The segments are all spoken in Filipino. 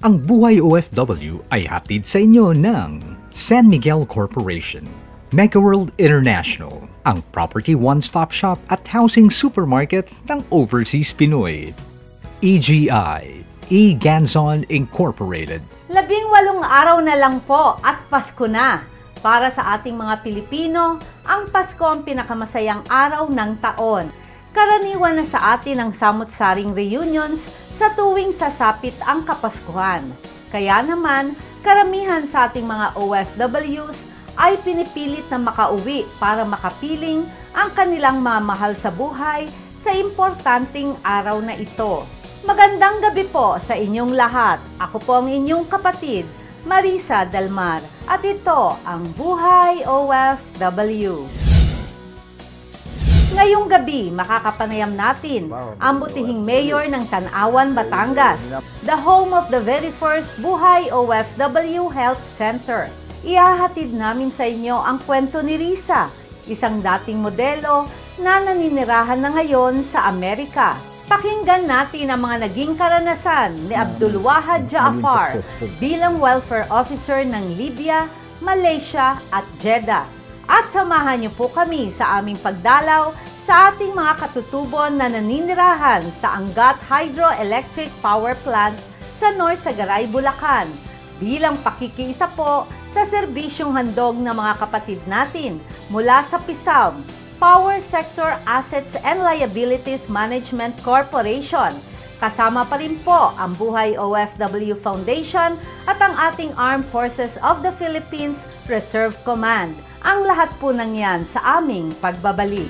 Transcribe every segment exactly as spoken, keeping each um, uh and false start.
Ang Buhay O F W ay hatid sa inyo ng San Miguel Corporation, Megaworld International, ang property one-stop shop at housing supermarket ng Overseas Pinoy. E G I, E-Ganzon Incorporated. Labing walong araw na lang po at Pasko na. Para sa ating mga Pilipino, ang Pasko ang pinakamasayang araw ng taon. Karaniwan na sa atin ang samot-saring reunions sa tuwing sasapit ang Kapaskuhan. Kaya naman, karamihan sa ating mga O F Ws ay pinipilit na makauwi para makapiling ang kanilang mga mahal sa buhay sa importanteng araw na ito. Magandang gabi po sa inyong lahat. Ako po ang inyong kapatid, Marisa Dalmar, at ito ang Buhay O F W. Ngayong gabi, makakapanayam natin ang butihing mayor ng Tanawan, Batangas, the home of the very first Buhay O F W Health Center. Ihahatid namin sa inyo ang kwento ni Risa, isang dating modelo na naninirahan na ngayon sa Amerika. Pakinggan natin ang mga naging karanasan ni Abdul Wahad Jaafar bilang welfare officer ng Libya, Malaysia at Jeddah. At samahan niyo po kami sa aming pagdalaw sa ating mga katutubon na naninirahan sa Angat Hydroelectric Power Plant sa Norsagaray, Bulacan bilang pakikiisa po sa serbisyong handog ng mga kapatid natin mula sa P S A M, Power Sector Assets and Liabilities Management Corporation. Kasama pa rin po ang Buhay O F W Foundation at ang ating Armed Forces of the Philippines Reserve Command. Ang lahat po ng yan sa aming pagbabalik.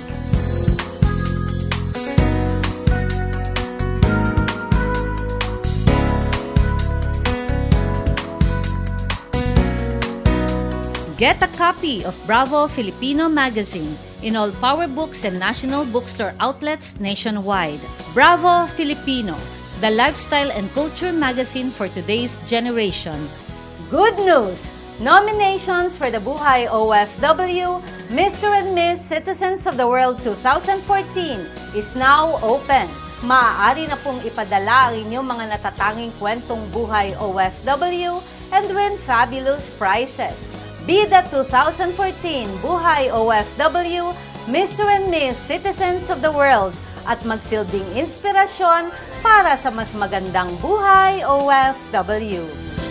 Get a copy of Bravo Filipino magazine in all Power Books and National Bookstore outlets nationwide. Bravo Filipino, the lifestyle and culture magazine for today's generation. Good news! Nominations for the Buhay O F W Mister and Miss Citizens of the World two thousand fourteen is now open. Maaari na pong ipadala ang inyong mga natatanging kwentong Buhay O F W and win fabulous prizes. Be the two thousand fourteen Buhay O F W Mister and Miss Citizens of the World at magsilbing inspirasyon para sa mas magandang Buhay O F W.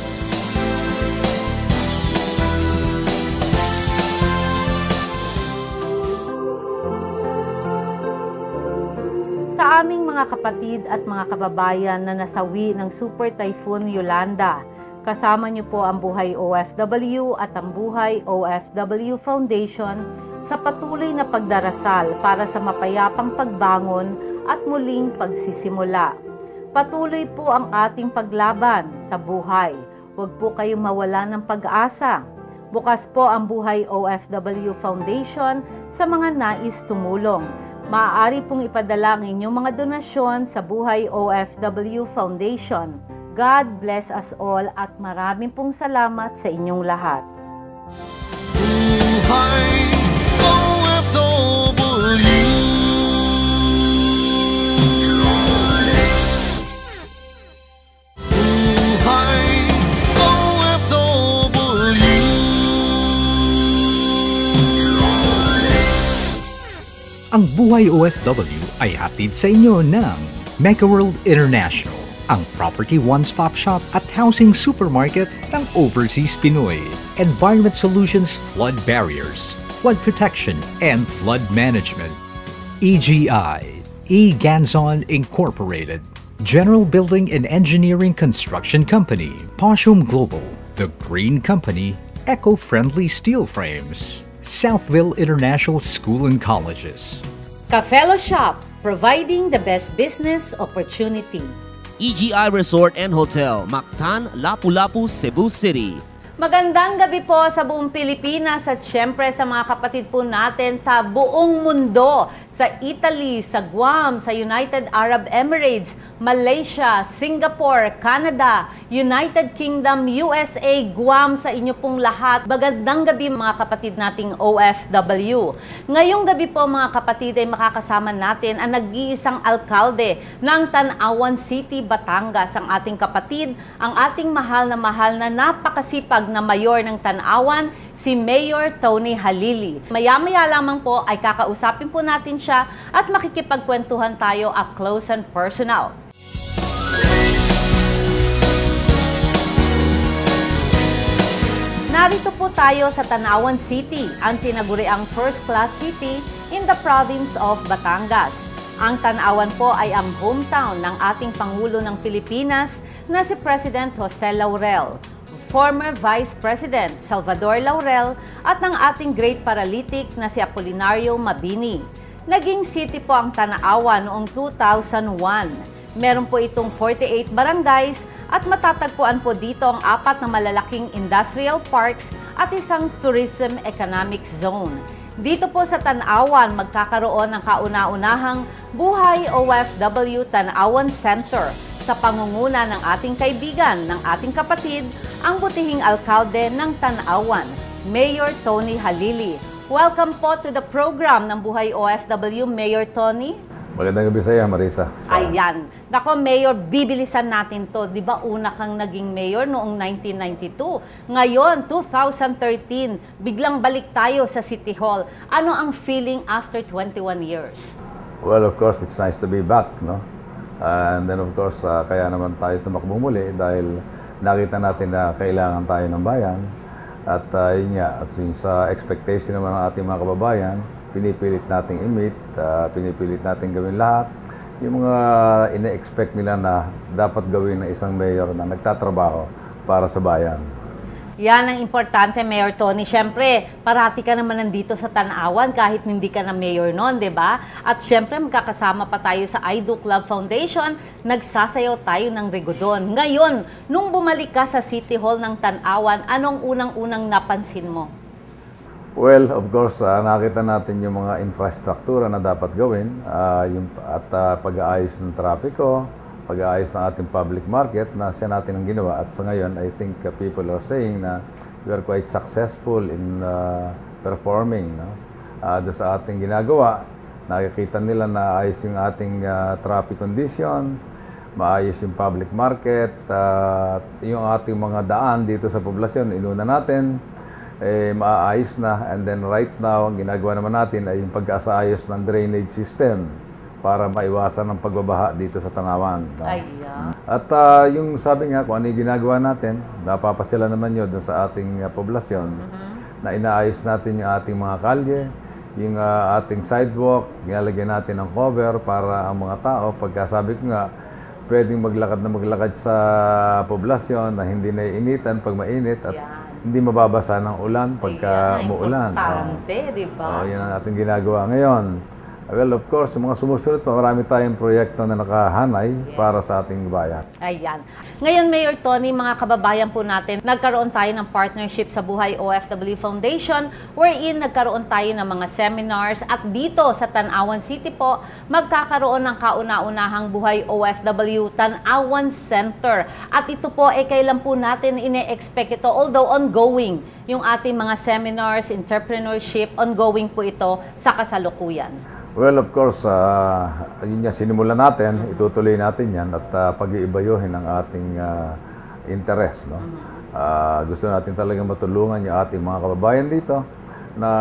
Sa aming mga kapatid at mga kababayan na nasawi ng Super Typhoon Yolanda, kasama niyo po ang Buhay O F W at ang Buhay O F W Foundation sa patuloy na pagdarasal para sa mapayapang pagbangon at muling pagsisimula. Patuloy po ang ating paglaban sa buhay. Huwag po kayong mawala ng pag-asa. Bukas po ang Buhay O F W Foundation sa mga nais tumulong. Maaari pong ipadala ang inyong mga donasyon sa Buhay O F W Foundation. God bless us all at maraming pong salamat sa inyong lahat. Buhay O F W. Buhay O F W. Ang Buhay O F W ay hatid sa inyo ng Megaworld International, ang property one-stop shop at housing supermarket ng Overseas Pinoy. Environment Solutions Flood Barriers, Flood Protection and Flood Management. E G I, E-Ganzon Incorporated. General Building and Engineering Construction Company, Poshum Global, The Green Company, Eco-Friendly Steel Frames, Southville International School and Colleges. Ka-Fellow Shop, providing the best business opportunity. E G I Resort and Hotel, Mactan, Lapu-Lapu, Cebu City. Magandang gabi po sa buong Pilipinas at syempre sa mga kapatid po natin sa buong mundo. sa Italy, sa Guam, sa United Arab Emirates, Malaysia, Singapore, Canada, United Kingdom, U S A, Guam, sa inyo pong lahat. Magandang gabi mga kapatid nating O F W. Ngayong gabi po mga kapatid ay makakasama natin ang nag-iisang alkalde ng Tanawan City, Batangas, ang ating kapatid, ang ating mahal na mahal na napakasipag na mayor ng Tanawan, si Mayor Tony Halili. Maya-maya lamang po ay kakausapin po natin siya at makikipagkwentuhan tayo up close and personal. Narito po tayo sa Tanawan City, ang tinaguriang first-class city in the province of Batangas. Ang Tanawan po ay ang hometown ng ating Pangulo ng Pilipinas na si President Jose Laurel, former Vice President Salvador Laurel at ng ating great paralytic na si Apolinario Mabini. Naging city po ang Tanawan noong two thousand one. Meron po itong forty-eight barangays at matatagpuan po dito ang apat na malalaking industrial parks at isang tourism economic zone. Dito po sa Tanawan magkakaroon ng kauna-unahang Buhay O F W Tanawan Center sa pangunguna ng ating kaibigan, ng ating kapatid, ang butihing alkalde ng Tanawan, Mayor Tony Halili. Welcome po to the program ng Buhay O F W, Mayor Tony. Magandang gabi sa iyo, Marisa. Ayan. Nako, Mayor, bibilisan natin to. Di ba una kang naging mayor noong nineteen ninety-two? Ngayon, two thousand thirteen, biglang balik tayo sa City Hall. Ano ang feeling after twenty-one years? Well, of course, it's nice to be back, no? And then, of course, uh, kaya naman tayo tumakbo muli dahil nakita natin na kailangan tayo ng bayan. At uh, yun nga, since uh, expectation naman ng ating mga kababayan, pinipilit nating i-meet, uh, pinipilit nating gawin lahat. Yung mga ina-expect nila na dapat gawin ng isang mayor na nagtatrabaho para sa bayan. Yan ang importante, Mayor Tony. Siyempre, parati ka naman nandito sa Tanawan kahit hindi ka na mayor noon, di ba? At siyempre, magkakasama pa tayo sa I D O Club Foundation, nagsasayaw tayo ng Rigodon. Ngayon, nung bumalik ka sa City Hall ng Tanawan, anong unang-unang napansin mo? Well, of course, uh, nakita natin yung mga infrastruktura na dapat gawin uh, yung, at uh, pag-aayos ng trapiko, pag-aayos ng ating public market na siya natin ang ginawa. At sa ngayon, I think uh, people are saying na we are quite successful in uh, performing. No? Uh, doon sa ating ginagawa, nakikita nila na ayos yung ating uh, traffic condition, maayos yung public market, uh, yung ating mga daan dito sa poblasyon, inuna natin, eh, maaayos na. And then right now, ang ginagawa naman natin ay yung pag-asaayos ng drainage system para maiwasan ang pagbabaha dito sa Tanawan. No? Ay, yeah. At uh, yung sabi nga, kung ano yung ginagawa natin, napapasila naman yun doon sa ating uh, poblasyon, mm-hmm. na inaayos natin yung ating mga kalye, yung uh, ating sidewalk, ginalagyan natin ng cover para ang mga tao, pagkasabi ko nga, pwedeng maglakad na maglakad sa poblasyon na hindi naiinitan pag mainit at yeah. hindi mababasa ng ulan pagka umuulan. Importante, oh. di ba? Oh, yun ang ating ginagawa ngayon. Well, of course, yung mga sumusunod pa, marami tayong proyekto na nakahanay yes. para sa ating bayan. Ayan. Ngayon, Mayor Tony, mga kababayan po natin, nagkaroon tayo ng partnership sa Buhay O F W Foundation, wherein nagkaroon tayo ng mga seminars at dito sa Tanawan City po, magkakaroon ng kauna-unahang Buhay O F W Tanawan Center. At ito po, eh, kailan po natin ine-expect ito, although ongoing, yung ating mga seminars, entrepreneurship, ongoing po ito sa kasalukuyan. Well, of course, uh, yun nga, sinimulan natin, itutuloy natin yan at uh, pag-iibayuhin ang ating uh, interest. No? Uh, gusto natin talagang matulungan yung ating mga kababayan dito na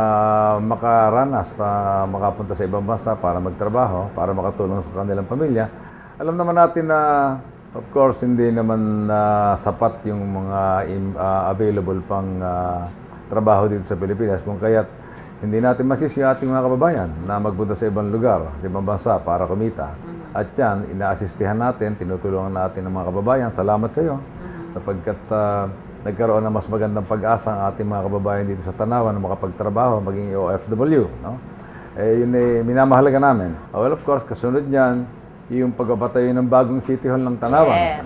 makaranas, na makapunta sa ibang bansa para magtrabaho, para makatulong sa kanilang pamilya. Alam naman natin na, of course, hindi naman uh, sapat yung mga uh, available pang uh, trabaho dito sa Pilipinas, kung kaya't hindi natin masisi yung ating mga kababayan na magpunta sa ibang lugar, sa ibang bansa para kumita. Mm-hmm. At yan, inaasistihan natin, tinutulungan natin ang mga kababayan. Salamat sa iyo. Mm-hmm. Sapagkat uh, nagkaroon ng mas magandang pag-asa ang ating mga kababayan dito sa Tanawan na makapagtrabaho, maging O F W. No? Eh, yun eh, minamahalaga namin. Well, of course, kasunod niyan, yung pagpapatayo ng bagong City Hall ng Tanawan. Yes.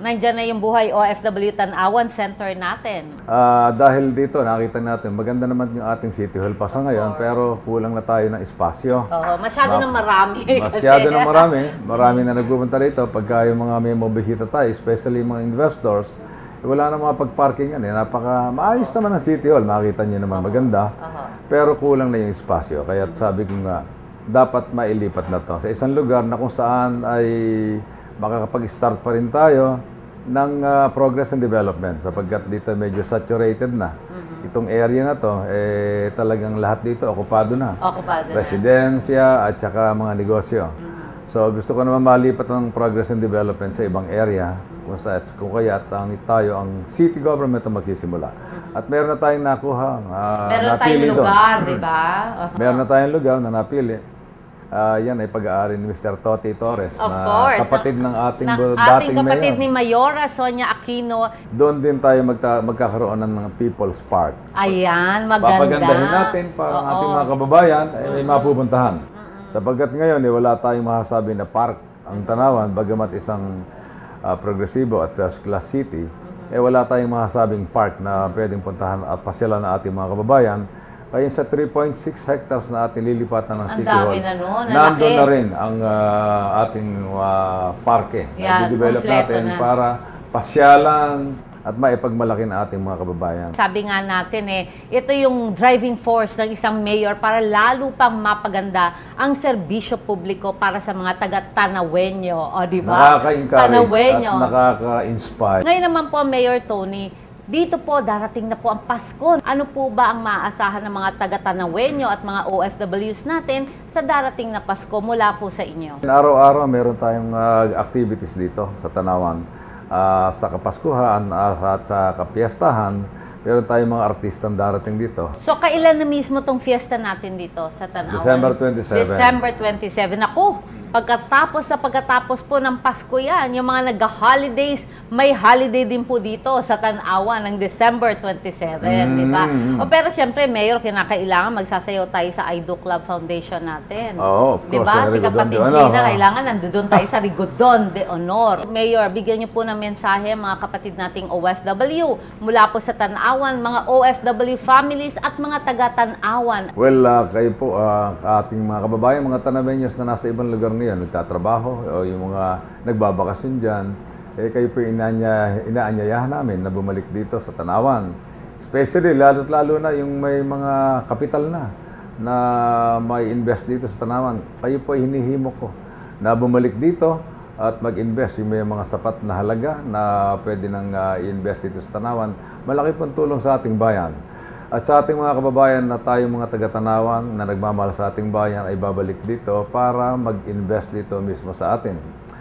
nandyan na yung Buhay O F W Tanawan Center natin. Ah, dahil dito, nakita natin, maganda naman yung ating City Hall pa sa ngayon, pero kulang na tayo ng espasyo. Oo, masyado Ma- nang marami. Masyado kasi. na marami. Marami na nagpupunta rito. Pagka yung mga may mabisita tayo, especially yung mga investors, eh, wala na mga pag-parkingan. Eh. Napaka maayos naman ang City Hall. Makita nyo naman maganda. Pero kulang na yung espasyo. Kaya sabi ko nga, dapat mailipat na to sa isang lugar na kung saan ay makakapag-start pa rin tayo ng uh, progress and development sapagkat dito medyo saturated na. Mm-hmm. Itong area na to, eh, talagang lahat dito okupado na. Okupado na. Residensya at saka mga negosyo. Mm-hmm. So gusto ko naman malipat ng progress and development sa ibang area kung, sa, kung kaya ang tayo ang city government ang magsisimula. Mm-hmm. At meron na tayong nakuha. Uh, meron napili tayong doon. lugar, di ba? Uh-huh. Meron na tayong lugar na napili. Uh, yan ay pag-aari ni Mister Toti Torres of na course, kapatid ng ating ng dating ating kapatid mayor. ni Mayora Sonia Aquino. Doon din tayo magka, magkakaroon ng mga People's Park. Ayan, maganda. Papagandahin natin para ang ating mga kababayan ay may mapupuntahan. Sapagkat ngayon eh, wala tayong masasabi na park ang Tanawan, bagamat isang uh, progresibo at first class city, eh wala tayong masasabing park na pwedeng puntahan at pasyalan ng ating mga kababayan. Kaya sa three point six hectares na ating lilipatan ng Ang City dami Hall, na nun, nandun laki. na rin ang uh, ating uh, parke Yan, na i-develop kompleto natin na. para pasyalan at maipagmalaki na ating mga kababayan. Sabi nga natin eh, ito yung driving force ng isang mayor para lalo pang mapaganda ang serbisyo publiko para sa mga taga-Tanawenyo. O, di ba? Nakaka-encourage Tanawenyo. at nakaka-inspire. Ngayon naman po, Mayor Tony, dito po darating na po ang Pasko. Ano po ba ang maaasahan ng mga taga-Tanawenyo at mga O F Ws natin sa darating na Pasko mula po sa inyo? Araw-araw meron tayong uh, activities dito sa Tanawan. Uh, sa Kapaskuhan uh, at sa Kapiestahan, meron tayong mga artistang darating dito. So, kailan na mismo tong fiesta natin dito sa Tanawan? December twenty-seven. December twenty-seven. Ako, pagkatapos sa pagkatapos po ng Pasko yan, yung mga nag-holidays, may holiday din po dito sa Tanawan ng December twenty-seven, Mm. di ba? O, pero syempre, Mayor, kinakailangan magsasayaw tayo sa I D O Club Foundation natin. Oo, of Di course, ba? sa Si Rigodon Kapatid de Honor, Gina, ha? kailangan nandun tayo sa Rigodon de Honor. Mayor, bigyan niyo po ng mensahe mga kapatid nating O F W mula po sa Tanawan, mga O F W families at mga taga-Tanawan. Well, uh, kayo po, uh, ating mga kababayan, mga Tanawenyos na nasa ibang lugar ngayon, nagtatrabaho, o yung mga nagbabakasyon dyan, eh kayo po inaanya, inaanyayahan namin na bumalik dito sa Tanawan. Especially, lalo't lalo na yung may mga kapital na na may invest dito sa Tanawan. Kayo po hinihimo ko na bumalik dito at mag-invest yung may mga sapat na halaga na pwede nang uh, i-invest dito sa Tanawan. Malaki pong tulong sa ating bayan. At sa ating mga kababayan na tayo mga taga-Tanawan na nagmamahal sa ating bayan ay babalik dito para mag-invest dito mismo sa atin.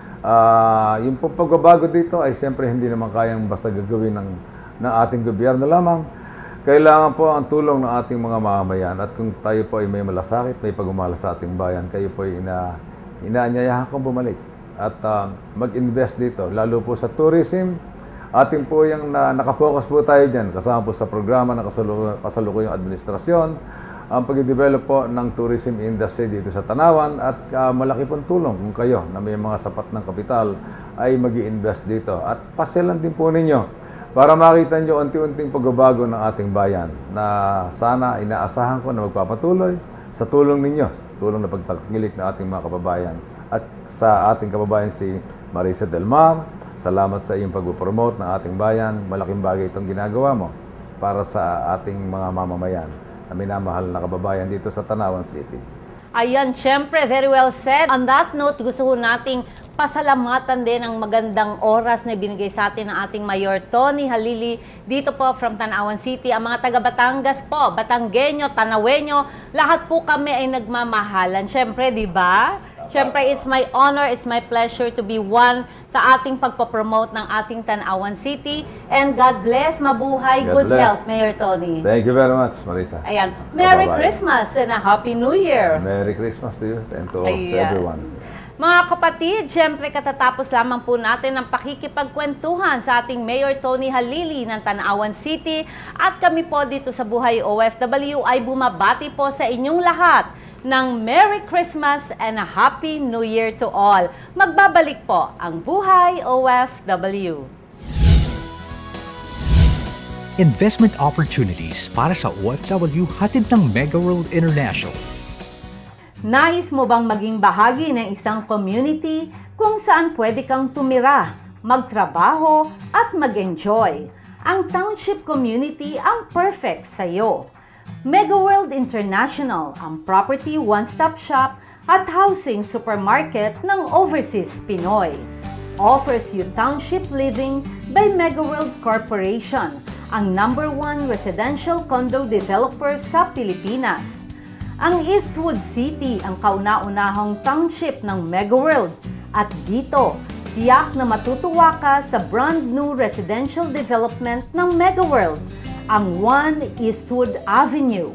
Uh, yung pagbabago dito ay siyempre hindi naman kayang basta gagawin ng, ng ating gobyerno lamang. Kailangan po ang tulong ng ating mga mamamayan. At kung tayo po ay may malasakit, may pagmamahal sa ating bayan, kayo po ay ina, inaanyayahan kong bumalik at uh, mag-invest dito, lalo po sa tourism. Atin po yung na, nakafocus po tayo dyan, kasama po sa programa ng kasalukuyang administrasyon, ang pag-develop po ng tourism industry dito sa Tanawan at uh, malaki pong tulong kung kayo na may mga sapat ng kapital ay mag-i-invest dito. At pasyalan din po ninyo para makita nyo unti-unting pagbabago ng ating bayan na sana inaasahan ko na magpapatuloy sa tulong ninyo, tulong na pagtakilik ng ating mga kababayan. At sa ating kababayan si Marisa Del Mar, salamat sa iyong pag-promote ng ating bayan. Malaking bagay itong ginagawa mo para sa ating mga mamamayan na minamahal na kababayan dito sa Tanawan City. Ayan, syempre, very well said. On that note, gusto ko nating pasalamatan din ang magandang oras na binigay sa atin ng ating Mayor Tony Halili dito po from Tanawan City. Ang mga taga Batangas po, Batanggenyo, Tanawenyo, lahat po kami ay nagmamahalan. Syempre, di ba? Syempre, it's my honor, it's my pleasure to be one sa ating pagpapromote ng ating Tanawan City. And God bless, mabuhay, God good bless. health, Mayor Tony. Thank you very much, Marisa. Ayan. Merry Bye-bye. Christmas and a Happy New Year. Merry Christmas to you and to, to Ayan. everyone. Mga kapatid, syempre katatapos lamang po natin ang pakikipagkwentuhan sa ating Mayor Tony Halili ng Tanawan City at kami po dito sa Buhay O F W ay bumabati po sa inyong lahat. ng Merry Christmas and a Happy New Year to all. Magbabalik po ang Buhay O F W. Investment opportunities para sa O F W hatid ng Mega World International. Nais mo bang maging bahagi ng isang community kung saan pwede kang tumira, magtrabaho at mag-enjoy? Ang township community ang perfect sa iyo. Mega World International ang property one-stop shop at housing supermarket ng Overseas Pinoy. Offers you township living by Mega World Corporation, ang number one residential condo developer sa Pilipinas. Ang Eastwood City ang kauna-unahang township ng Mega World at dito, tiyak na matutuwa ka sa brand new residential development ng Mega World, ang One Eastwood Avenue.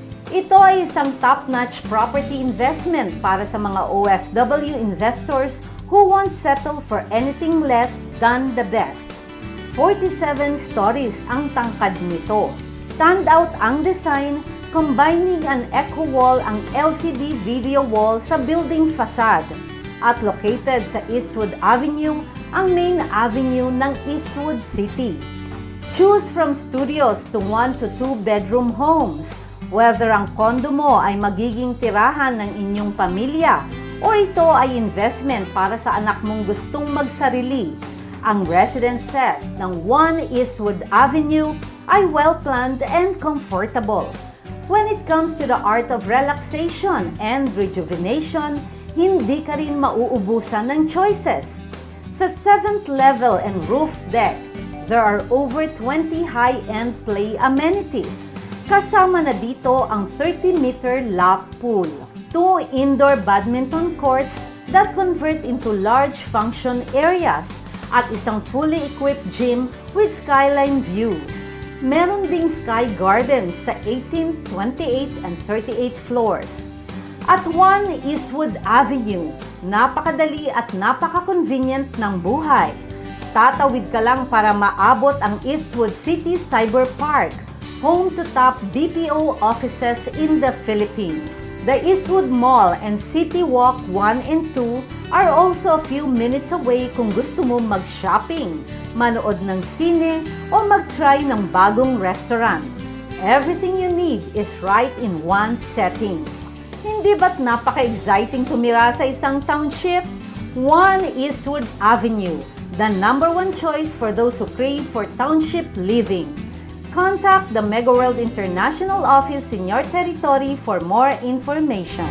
Ito ay isang top-notch property investment para sa mga O F W investors who won't settle for anything less than the best. forty-seven stories ang tangkad nito. Standout ang design, combining an eco wall ang L C D video wall sa building facade. At located sa Eastwood Avenue, ang main avenue ng Eastwood City. Choose from studios to one to two bedroom homes. Whether ang condo mo ay magiging tirahan ng inyong pamilya o ito ay investment para sa anak mong gustong magsarili, ang residences ng One Eastwood Avenue ay well-planned and comfortable. When it comes to the art of relaxation and rejuvenation, hindi ka rin mauubusan ng choices. Sa seventh level and roof deck, there are over twenty high-end play amenities. Kasama na dito ang thirty meter lap pool, two indoor badminton courts that convert into large function areas, at isang fully equipped gym with skyline views. Meron ding sky gardens sa eighteenth, twenty-eighth, and thirty-eighth floors. At One Eastwood Avenue, napakadali at napaka-convenient ng buhay. Tatawid ka lang para maabot ang Eastwood City Cyber Park, home to top B P O offices in the Philippines. The Eastwood Mall and City Walk one and two are also a few minutes away kung gusto mo mag-shopping, manood ng sine, o mag-try ng bagong restaurant. Everything you need is right in one setting. Hindi ba't napaka-exciting tumira sa isang township? One Eastwood Avenue, the number one choice for those who crave for township living. Contact the Mega World International office in your territory for more information.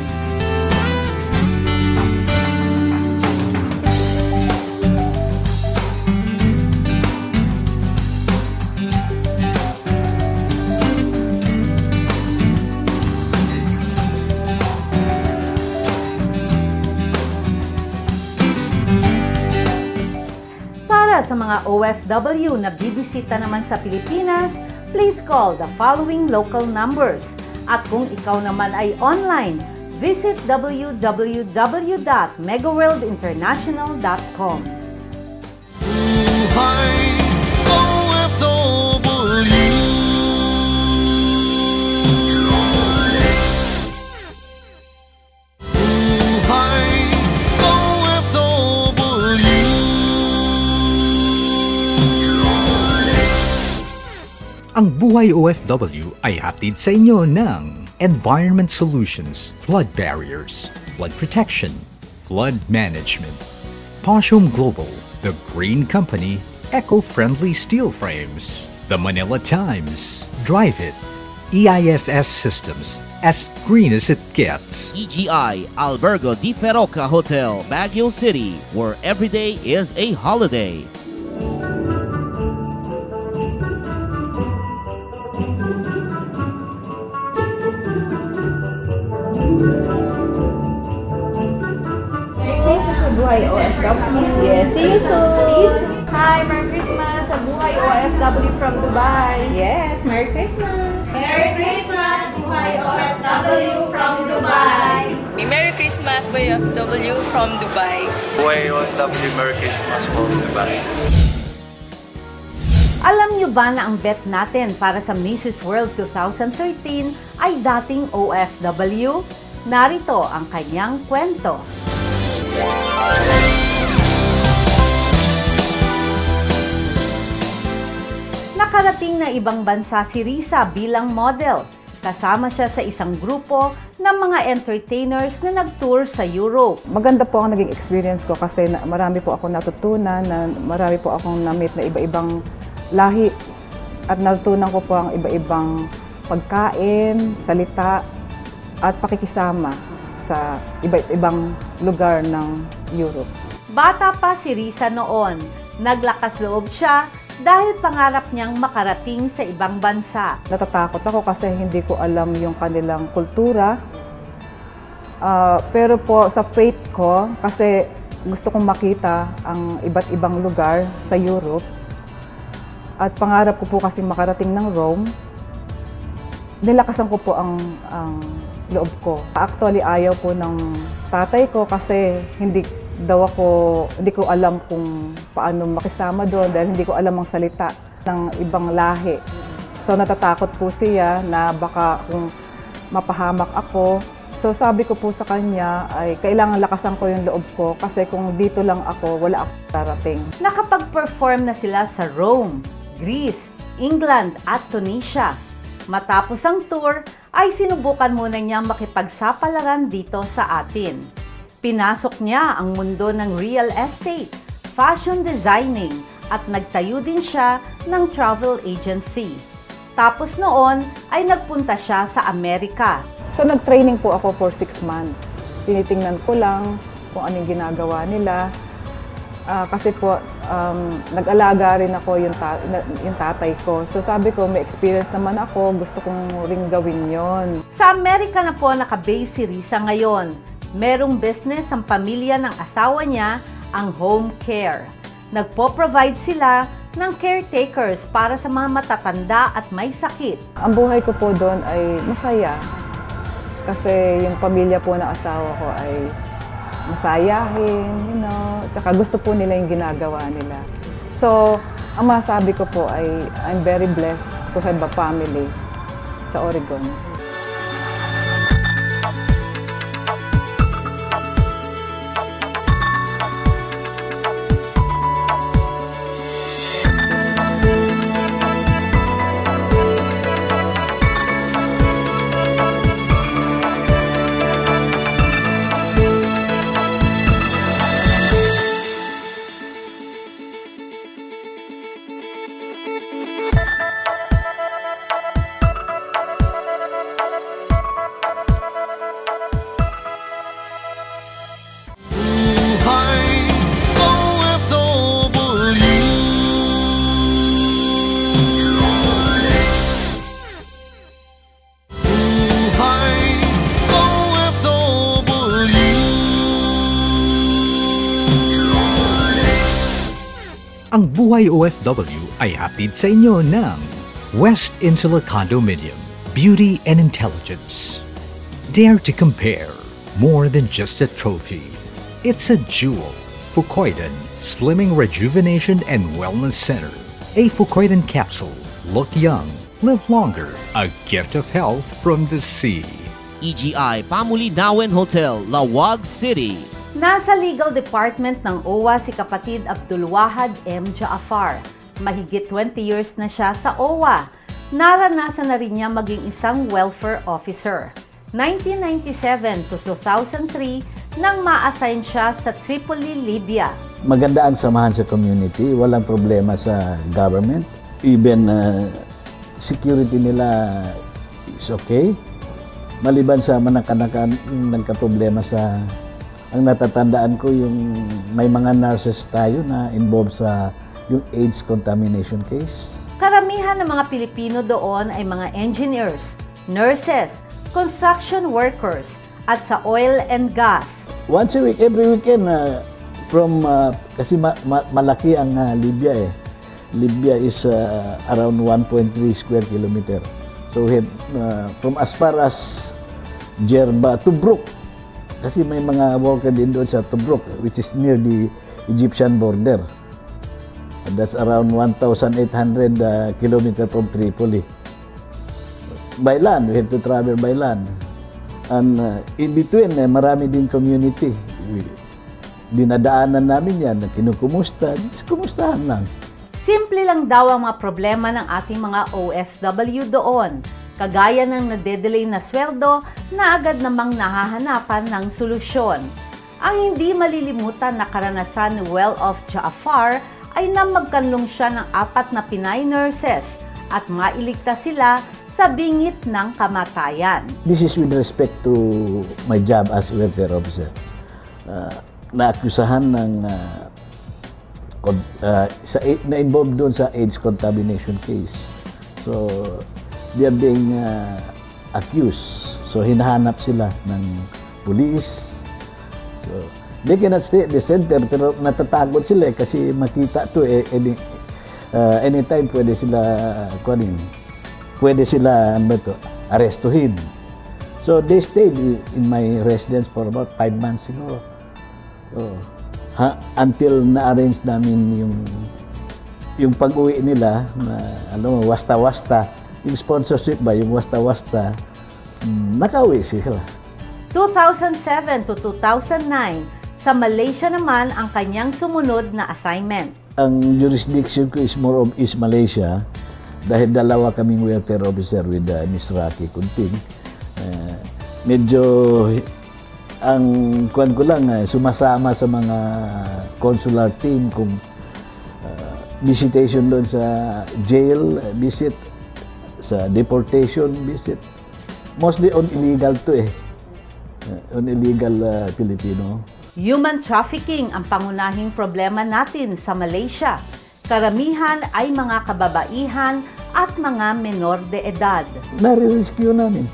Para sa mga O F W na bibisita naman sa Pilipinas, please call the following local numbers. At kung ikaw naman ay online, visit w w w dot mega world international dot com. Buhay O F W. Buhay O F W. Ang Buhay O F W ay hatid sa inyo ng Environment Solutions, Flood Barriers, Flood Protection, Flood Management, Poshum Global, The Green Company, Eco-Friendly Steel Frames, The Manila Times, Drive It, E I F S Systems, as green as it gets. E G I Albergo Di Feroca Hotel, Baguio City, where every day is a holiday. Buhay O F W. Yes, see you soon. Hi, Merry Christmas sa Buhay O F W from Dubai. Yes, Merry Christmas. Merry Christmas, Buhay O F W from Dubai. Merry Christmas, Buhay O F W from Dubai. Buhay O F W, Merry Christmas from Dubai. Alam niyo ba na ang bet natin para sa Missus World twenty thirteen ay dating O F W? Narito ang kanyang kwento. Nakarating na ibang bansa si Risa bilang model. Kasama siya sa isang grupo ng mga entertainers na nag-tour sa Europe. Maganda po ang naging experience ko kasi na, marami po akong natutunan, na marami po akong na-meet na iba-ibang lahi at natutunan ko po ang iba-ibang pagkain, salita at pakikisama sa iba-ibang lugar ng Europe. Bata pa si Risa noon, naglakas loob siya dahil pangarap niyang makarating sa ibang bansa. Natatakot ako kasi hindi ko alam yung kanilang kultura. Uh, pero po sa faith ko, kasi gusto kong makita ang iba't ibang lugar sa Europe. At pangarap ko po kasi makarating ng Rome. Nilakasan ko po ang, ang loob ko. Actually, ayaw po ng tatay ko kasi hindi daw ako, hindi ko alam kung paano makisama doon dahil hindi ko alam ang salita ng ibang lahi. So natatakot po siya na baka kung mapahamak ako. So sabi ko po sa kanya ay kailangan lakasan ko yung loob ko kasi kung dito lang ako, wala akong darating. Nakapag-perform na sila sa Rome, Greece, England at Tunisia. Matapos ang tour, ay sinubukan muna niyang makipagsapalaran dito sa atin. Pinasok niya ang mundo ng real estate, fashion designing, at nagtayo din siya ng travel agency. Tapos noon ay nagpunta siya sa Amerika. So nag-training po ako for six months. Tinitingnan ko lang kung anong ginagawa nila. Uh, kasi po, um, nag-alaga rin ako yung, ta yung tatay ko. So sabi ko, may experience naman ako, gusto kong ring gawin yon. Sa Amerika na po nakabase si Risa ngayon. Merong business ang pamilya ng asawa niya, ang home care. Nagpo-provide sila ng caretakers para sa mga matatanda at may sakit. Ang buhay ko po doon ay masaya. Kasi yung pamilya po ng asawa ko ay masayahin, you know. Tsaka gusto po nila yung ginagawa nila. So, ang masabi ko po ay I'm very blessed to have a family sa Oregon. Ang Buhay O F W ay hatid sa inyo ng West Insula Condominium, Beauty and Intelligence. Dare to compare, more than just a trophy. It's a jewel. Fucoidan Slimming Rejuvenation and Wellness Center. A Fucoidan capsule. Look young, live longer. A gift of health from the sea. E G I Pamulinawen Hotel, Lawag City. Nasa legal department ng O W A si kapatid Abdulwahad M. Jaafar. Mahigit twenty years na siya sa O W A. Naranasan na rin niya maging isang welfare officer. nineteen ninety-seven to two thousand three nang ma-assign siya sa Tripoli, Libya. Maganda ang samahan sa community, walang problema sa government. Even uh, security nila is okay. Maliban sa manakanakan nagka-problema sa ang natatandaan ko yung may mga nurses tayo na involved sa yung AIDS contamination case. Karamihan ng mga Pilipino doon ay mga engineers, nurses, construction workers, at sa oil and gas. Once a week, every weekend, uh, from, uh, kasi ma ma malaki ang uh, Libya eh. Libya is uh, around one point three square kilometer. So we have, uh, from as far as Jerba, Tobruk. Kasi may mga worker din doon sa Tobruk, which is near the Egyptian border. And that's around one thousand eight hundred uh, kilometers from Tripoli. By land, we have to travel by land. And uh, in between, eh, marami din community. Dinadaanan namin yan, kinukumusta, kumustahan lang. Simple lang daw ang mga problema ng ating mga O F W doon. Kagaya ng nade-delay na sweldo na agad namang nahahanapan ng solusyon. Ang hindi malilimutan na karanasan ni Well of Jaafar ay na magkanlong siya ng apat na Pinay nurses at mailigtas sila sa bingit ng kamatayan. This is with respect to my job as welfare officer. Uh, naakusahan ng uh, uh, sa, na-involved doon sa AIDS contamination case. So, they are being uh, accused. So, hinahanap sila ng police. So, they cannot stay at the center, pero natatakot sila eh, kasi makita to eh, any, uh, anytime pwede sila, kunin, pwede sila, ano to, arestuhin. So, they stayed in my residence for about five months siguro. So, ha, until na-arrange namin yung yung pag-uwi nila na ano, wasta-wasta, yung sponsorship ba, yung wasta-wasta, um, nakauwi sila. two thousand seven to two thousand nine, sa Malaysia naman ang kanyang sumunod na assignment. Ang jurisdiction ko is more of East Malaysia dahil dalawa kaming welfare officer with uh, Miss Rocky Kunting. Uh, medyo ang kuwan ko lang, eh, sumasama sa mga consular team kung uh, visitation doon sa jail, uh, visit, sa deportation visit. Mostly on illegal to eh. Uh, on illegal uh, Filipino. Human trafficking ang pangunahing problema natin sa Malaysia. Karamihan ay mga kababaihan at mga menor de edad. Nare-rescue namin.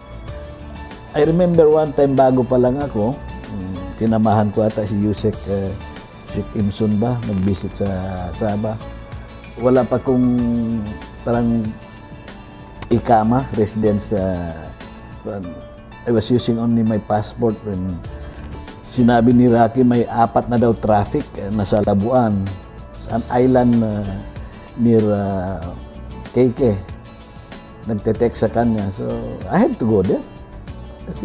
I remember one time bago pa lang ako, tinamahan ko ata si Yusek uh, Sheikh Imsun ba, nag-visit sa Sabah. Wala pa kong parang ikama, residence. Uh, I was using only my passport when sinabi ni Rocky may apat na daw traffic uh, nasa Labuan, sa an island uh, near uh, K K. Nagte-text sa kanya, so I had to go there. Kasi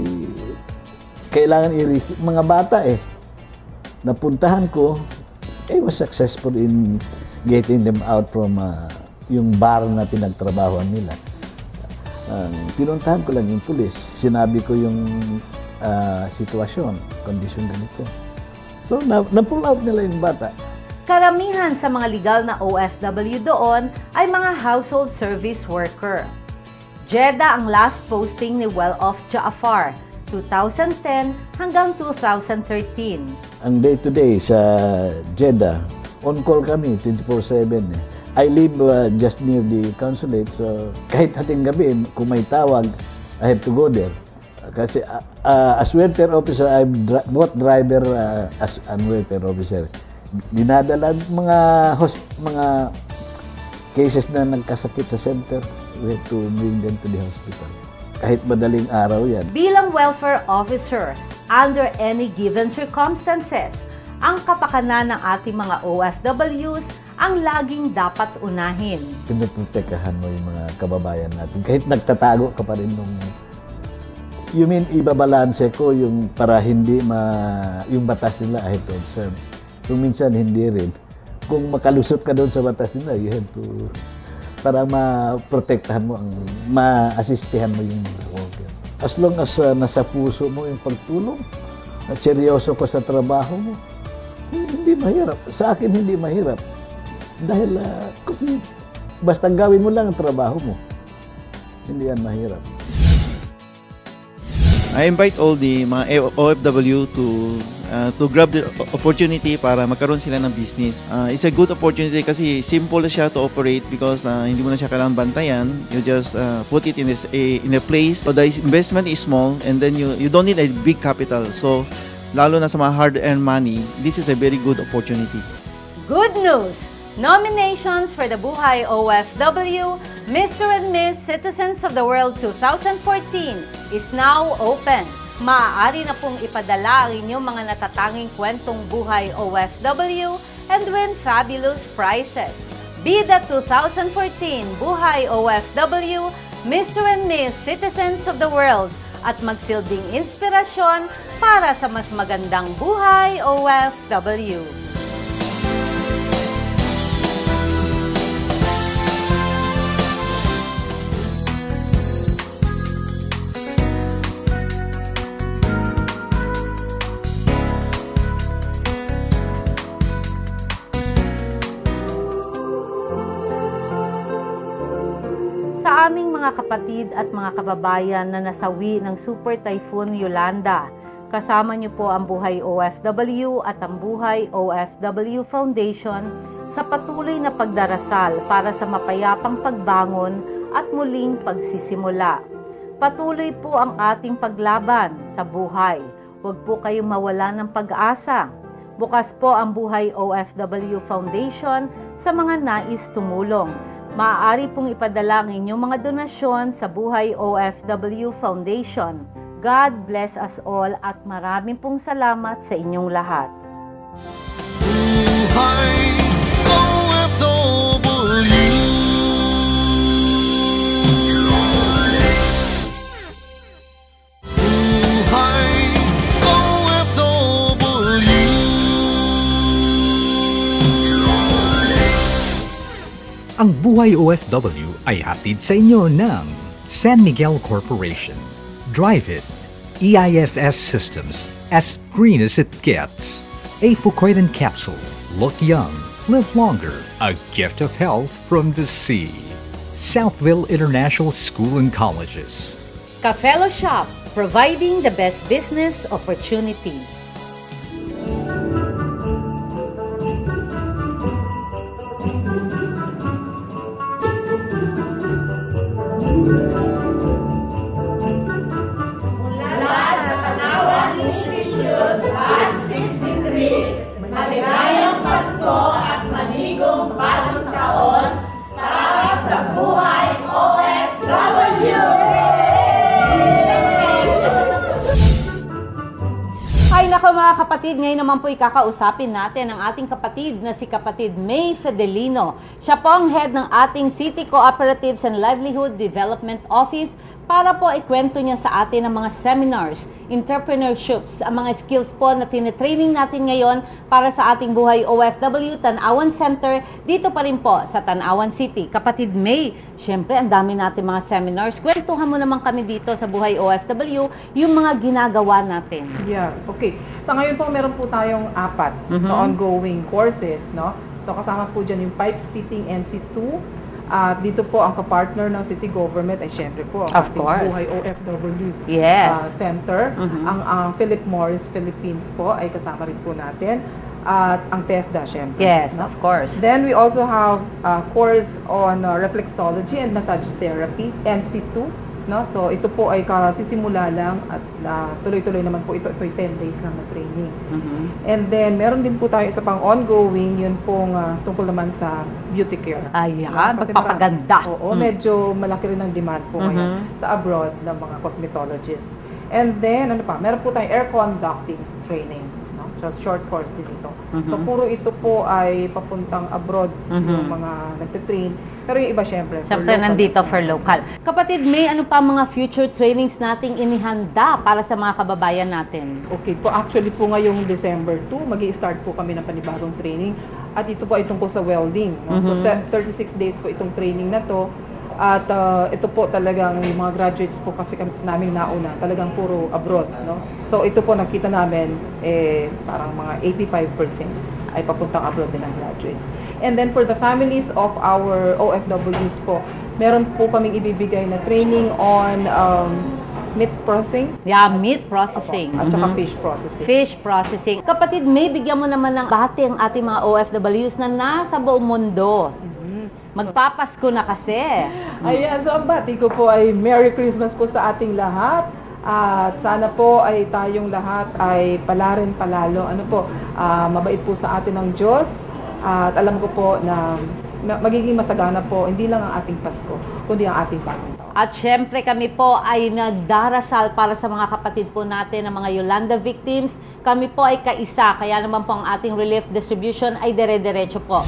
kailangan i-recruit mga bata eh. Napuntahan ko, I was successful in getting them out from uh, yung bar na pinagtrabahoan nila. Uh, pinuntahan ko lang yung pulis. Sinabi ko yung uh, sitwasyon, kondisyon ganito. So, na-pull out nila yung bata. Karamihan sa mga legal na O F W doon ay mga household service worker. Jeddah ang last posting ni Well of Jaafar, two thousand ten hanggang two thousand thirteen. Ang day-to-day sa Jeddah, on-call kami twenty-four seven. Eh. I live uh, just near the consulate, so kahit hating gabi, kung may tawag, I have to go there. Kasi uh, uh, as welfare officer, I'm dri both driver uh, as and welfare officer. Dinadala mga hosp mga cases na nagkasakit sa center, we have to bring them to the hospital. Kahit madaling araw yan. Bilang welfare officer, under any given circumstances, ang kapakanan ng ating mga O F Ws ang laging dapat unahin. Pinoprotektahan mo yung mga kababayan natin. Kahit nagtatago ka pa rin nung... You mean, ibabalanse ko yung para hindi ma... yung batas nila, I have to observe. Kung minsan, hindi rin. Kung makalusot ka doon sa batas nila, you have to... para ma-protektahan mo, ang ma-assistihan mo yung worker. As long as uh, nasa puso mo yung pagtulong, at seryoso ko sa trabaho mo, hindi mahirap. Sa akin, hindi mahirap. Dahil uh, basta gawin mo lang ang trabaho mo, hindi yan mahirap. I invite all the mga O F W to uh, to grab the opportunity para magkaroon sila ng business. Uh, it's a good opportunity kasi simple siya to operate because uh, hindi mo na siya kailangan bantayan. You just uh, put it in a, in a place. So the investment is small and then you you don't need a big capital. So lalo na sa mga hard-earned money, this is a very good opportunity. Good news! Nominations for the Buhay O F W Mister and Miss Citizens of the World two thousand fourteen is now open. Maaari na pong ipadala ang inyong mga natatanging kwentong buhay O F W and win fabulous prizes. Be the two thousand fourteen Buhay O F W Mister and Miss Citizens of the World at magsilbing inspirasyon para sa mas magandang buhay O F W. Sa aming mga kapatid at mga kababayan na nasawi ng Super Typhoon Yolanda, kasama niyo po ang Buhay O F W at ang Buhay O F W Foundation sa patuloy na pagdarasal para sa mapayapang pagbangon at muling pagsisimula. Patuloy po ang ating paglaban sa buhay. Huwag po kayong mawala ng pag-asa. Bukas po ang Buhay O F W Foundation sa mga nais tumulong. Maaari pong ipadala ang inyong mga donasyon sa Buhay O F W Foundation. God bless us all at maraming pong salamat sa inyong lahat. Buhay O F W. Buhay O F W. Ang Buhay O F W ay hatid sa inyo ng San Miguel Corporation, Drive It, E I F S Systems, as green as it gets, A Fucoidan Capsule, Look Young, Live Longer, a gift of health from the sea, Southville International School and Colleges. Ka-Fellow Shop, providing the best business opportunity. Maligayang Pasko at maligong bagong taon para sa Buhay O F W! Hi nako mga kapatid, ngayon naman po ikakausapin natin ang ating kapatid na si kapatid May Fedelino. Siya po ang head ng ating City Cooperatives and Livelihood Development Office para po ikwento niya sa atin ang mga seminars, entrepreneurships, ang mga skills po na tinitraining natin ngayon para sa ating Buhay O F W Tanawan Center dito pa rin po sa Tanawan City. Kapatid May, syempre ang dami natin mga seminars. Kwentuhan mo naman kami dito sa Buhay O F W yung mga ginagawa natin. Yeah, okay. Sa ngayon po meron po tayong apat Mhm. na ongoing courses, no? So kasama po dyan yung pipe fitting N C two. At dito po ang kapartner ng city government ay syempre po ang Of ating course. Buhay O F W Yes. uh, Center. Mhm. Ang ang Philip Morris Philippines po ay kasama rin po natin. At ang TESDA syempre. Yes, no? of course. Then we also have a course on uh, reflexology and massage therapy, N C two. No? So ito po ay kasisimula lang at uh, tuloy-tuloy naman po ito. Ito ay ten days lang na training. Mhm. And then meron din po tayo isa pang ongoing, yun pong uh, tungkol naman sa beauty care. Ayan, Kasi pagpapaganda. marami- Oo, Mm. medyo malaki rin ang demand po ngayon Mhm. sa abroad ng mga cosmetologists. And then, ano pa, meron po tayong air conducting training. No? So, short course din ito. Mhm. So, puro ito po ay papuntang abroad Mhm. yung mga nagtitrain. Pero yung iba, syempre, for Siyempre, local nandito naman. for local. Kapatid May, ano pa mga future trainings nating inihanda para sa mga kababayan natin? Okay po, actually po ngayong December two, magi-start po kami ng panibagong training. At ito po ay tungkol sa welding. No? So, Mhm. th- thirty-six days po itong training na to. At uh, ito po talagang yung mga graduates po kasi kam- namin nauna, talagang puro abroad. No? So ito po nakita namin, eh, parang mga eighty-five percent ay papuntang abroad din ang graduates. And then for the families of our O F Ws po, meron po kaming ibibigay na training on um, meat processing. Yeah, meat processing. At saka Mhm. fish processing. Fish processing. Kapatid May, bigyan mo naman ng bati ang ating mga O F Ws na nasa buong mundo. Magpapasko na kasi. Ayan, so ang bati ko po ay Merry Christmas po sa ating lahat. At sana po ay tayong lahat ay pala rin palalo. Ano po, ah, mabait po sa atin ng Diyos. At alam ko po na ma- magiging masagana po, hindi lang ang ating Pasko, kundi ang ating bagong taon. At syempre kami po ay nagdarasal para sa mga kapatid po natin, ang mga Yolanda victims. Kami po ay kaisa, kaya naman po ang ating relief distribution ay dire-diretso po.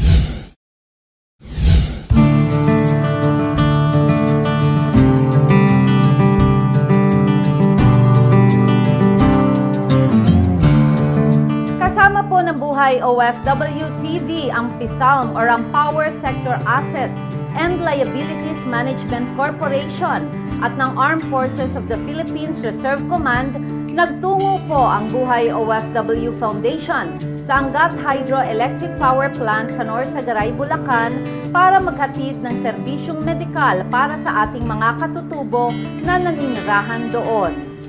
Buhay O F W T V ang PISALM or ang Power Sector Assets and Liabilities Management Corporation at ng Armed Forces of the Philippines Reserve Command, nagtungo po ang Buhay O F W Foundation sa Angat Hydroelectric Power Plant sa Norsagaray, Bulacan para maghatid ng serbisyong medikal para sa ating mga katutubo na naninirahan doon.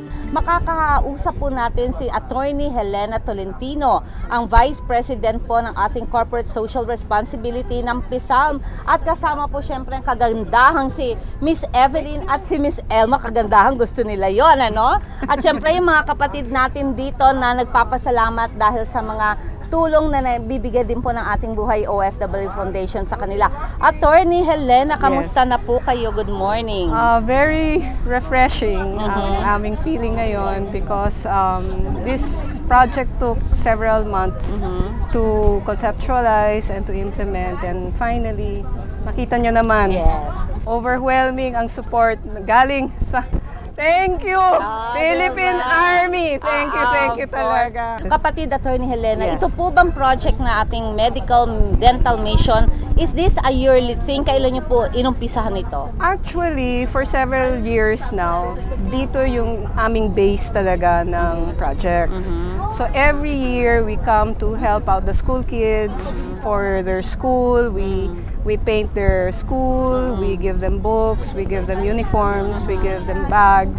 Makakausap po natin si Attorney Helena Tolentino, ang Vice President po ng ating Corporate Social Responsibility ng PISALM. At kasama po syempre ang kagandahang si Miss Evelyn at si Miss Elma. Kagandahan, gusto nila yon, ano? At syempre yung mga kapatid natin dito na nagpapasalamat dahil sa mga tulong na nabibigay din po ng ating Buhay O F W Foundation sa kanila. Attorney Helena, kamusta Yes. na po kayo? Good morning. Uh, very refreshing Mhm. ang aming feeling ngayon because um, this project took several months to conceptualize and to implement, and finally, nakita nyo naman, yes. overwhelming ang support galing sa thank you, Ah, Philippine diba? Army. Thank you, Ah, thank of you course. talaga. Kapatid Attorney Helena, Yes. ito po bang project na ating medical dental mission, is this a yearly thing? Kailan niyo po inumpisahan ito? Actually, for several years now, dito yung aming base talaga ng project. So every year we come to help out the school kids for their school. We we paint their school, we give them books, we give them uniforms, we give them bags.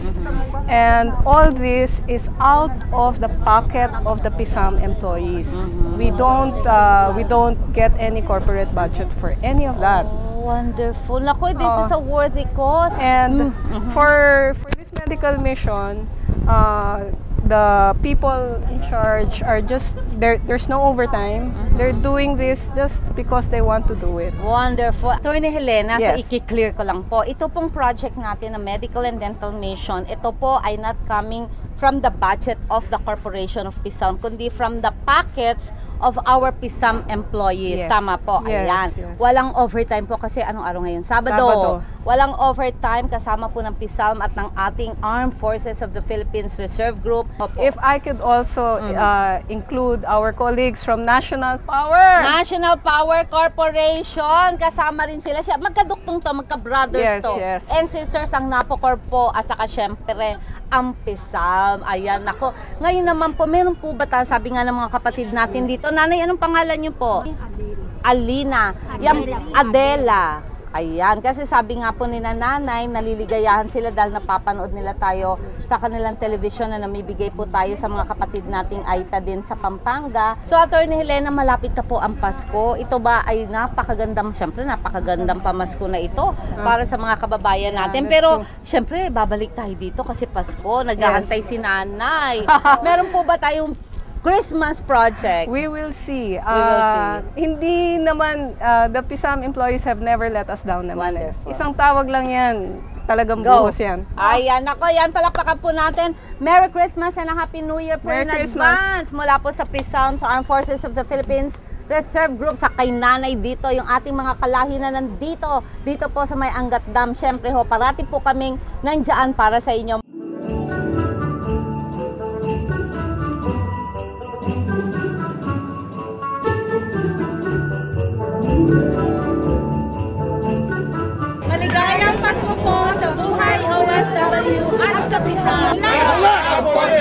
And all this is out of the pocket of the PISALM employees. We don't uh, we don't get any corporate budget for any of that. Wonderful. Naku, this Oh. is a worthy cause. And for for this medical mission, uh, the people in charge are just there. There's no overtime. They're doing this just because they want to do it. Wonderful. Attorney Helena, so Yes. i-clear ko lang po. Ito pong project natin na Medical and Dental Mission, ito po ay not coming from the budget of the Corporation of PISALM, kundi from the pockets of our PISALM employees. Yes. Tama po. Yes, Ayan. yes. Walang overtime po kasi anong araw ngayon? Sabado. Sabado. Walang overtime kasama po ng PISALM at ng ating Armed Forces of the Philippines Reserve Group. Opo. If I could also uh, include our colleagues from National Power. National Power Corporation, kasama rin sila siya. Magkaduktong to, magka-brothers Yes, to. yes. And sisters ang Napocorp po at saka syempre ang PISALM. Ayan, nako. Ngayon naman po, meron po ba tayo, sabi nga ng mga kapatid natin dito, nanay, anong pangalan niyo po? Alina. Yung Adela. Ayan, kasi sabi nga po ni nanay, naliligayahan sila dahil napapanood nila tayo sa kanilang television na namibigay po tayo sa mga kapatid nating Aita din sa Pampanga. So, Attorney Helena, malapit na po ang Pasko. Ito ba ay napakagandang, syempre napakagandang pamasko na ito para sa mga kababayan natin. Yeah, Pero, that's syempre, babalik tayo dito kasi Pasko. Naghahantay si nanay. Meron po ba tayong Christmas project? We will see. We will Uh, hindi naman, uh, the PISALM employees have never let us down naman. eh. Wonderful. Isang tawag lang yan. Talagang Go. buhos yan. Ayan, ako, yan, palakpakan po natin. Merry Christmas and a Happy New Year po Merry in Christmas. advance. Mula po sa PISALM, sa Armed Forces of the Philippines Reserve Group, sa kay nanay dito, yung ating mga kalahi na nandito, dito po sa may Angat Dam. Siyempre ho, parati po kaming nandyan para sa inyo. Maligayang Pasko po sa Buhay O F W at sa PISALM. Isang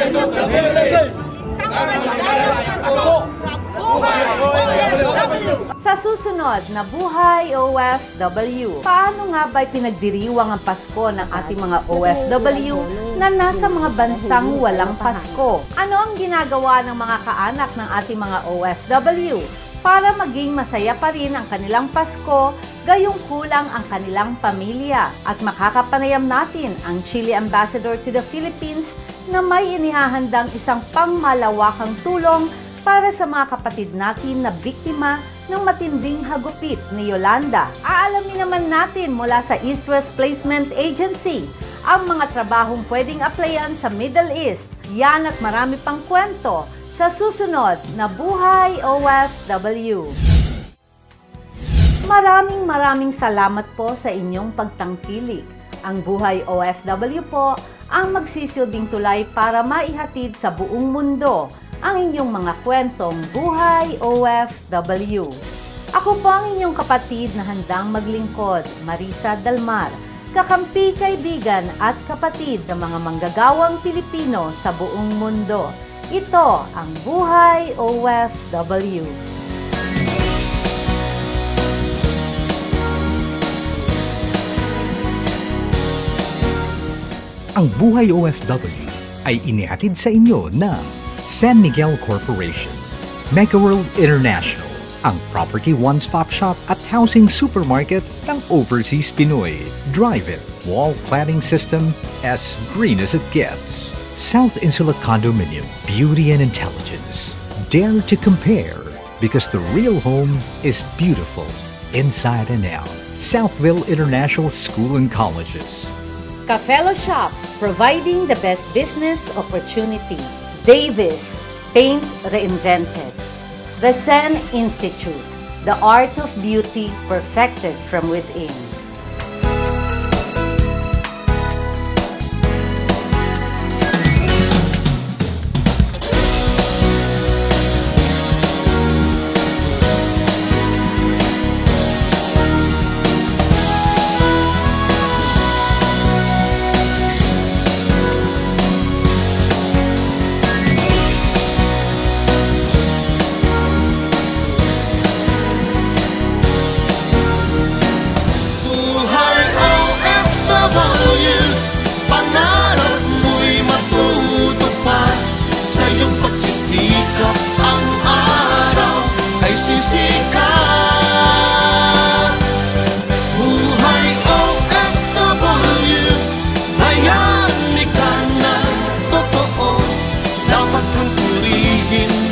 maligayang Pasko from Buhay O F W. Sa susunod na Buhay O F W, paano nga ba'y pinagdiriwang ang Pasko ng ating mga O F W na nasa mga bansang walang Pasko? Ano ang ginagawa ng mga kaanak ng ating mga O F W para maging masaya pa rin ang kanilang Pasko, gayong kulang ang kanilang pamilya? At makakapanayam natin ang Chile Ambassador to the Philippines na may inihahandang isang pangmalawakang tulong para sa mga kapatid natin na biktima ng matinding hagupit ni Yolanda. Aalamin naman natin mula sa East-West Placement Agency ang mga trabahong pwedeng applyan sa Middle East. Yan at marami pang kwento sa susunod na Buhay O F W. Maraming maraming salamat po sa inyong pagtangkilik. Ang Buhay O F W po ang magsisilbing tulay para maihatid sa buong mundo ang inyong mga kwentong buhay O F W. Ako po ang inyong kapatid na handang maglingkod, Marisa Dalmar, kakampi, kaibigan at kapatid ng mga manggagawang Pilipino sa buong mundo. Ito ang Buhay O F W. Ang Buhay O F W ay inihatid sa inyo ng San Miguel Corporation, Mega World International, ang property one-stop shop at housing supermarket ng Overseas Pinoy. Drive It Wall Cladding System, as green as it gets. South Insula Condominium, beauty and intelligence. Dare to compare, because the real home is beautiful, inside and out. Southville International School and Colleges. Cafelo Shop, providing the best business opportunity. Davis, Paint Reinvented. The Zen Institute, the art of beauty perfected from within. Dapat kang purihin